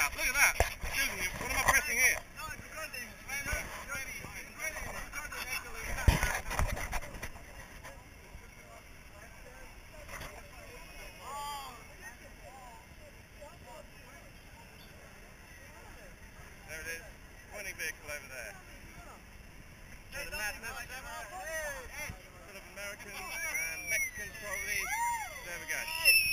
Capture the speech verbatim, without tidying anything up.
out. Look at that. Excuse me, what am I pressing here? There it is. Pointing vehicle over there. So the madness. Full of Americans and Mexicans probably. There we go.